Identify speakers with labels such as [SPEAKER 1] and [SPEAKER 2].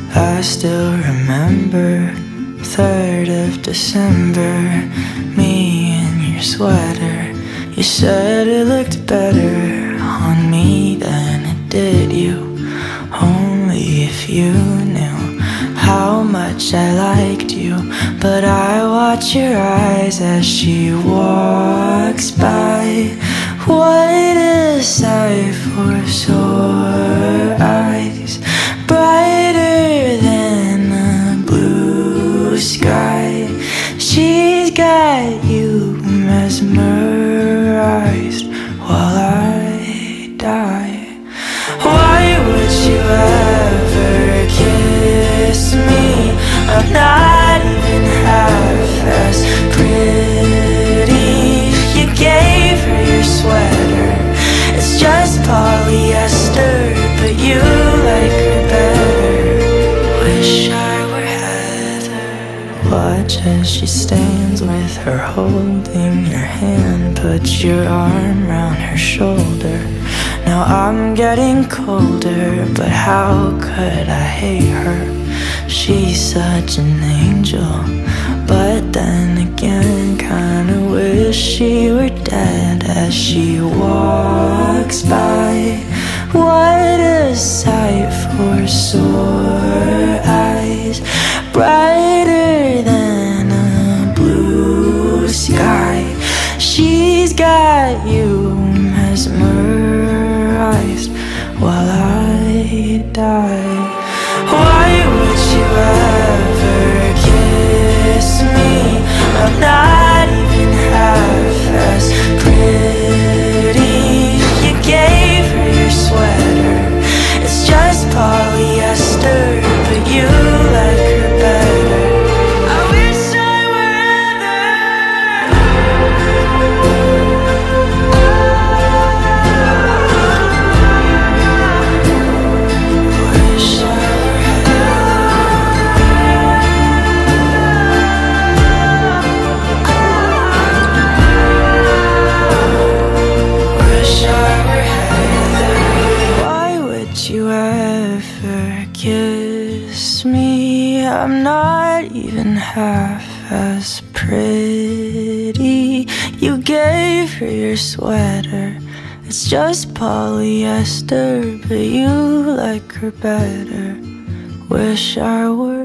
[SPEAKER 1] I still remember 3rd of December, me in your sweater. You said it looked better on me than it did you. Only if you knew how much I liked you. But I watch your eyes as she walks by. What a sight for sore eyes, brighter than the blue sky. She's got you mesmerized while I die. Why would you ever kiss me? I'm not even half as pretty. You gave her your sweater, it's just polyester, but you like her better. Wish I were Heather. Watch as she stands with her holding your hand, put your arm round her shoulder. Now I'm getting colder, but how could I hate her? She's such an angel, but then again kinda wish she were dead as she walks by. What a sight for sore eyes, brighter than a blue sky. She's got you mesmerized while I die. Why would you ever kiss me? I'm not even half as pretty. You gave her your sweater, it's just polyester, but you like her better. I wish I were you ever kiss me? I'm not even half as pretty. You gave her your sweater, it's just polyester, but you like her better. Wish I were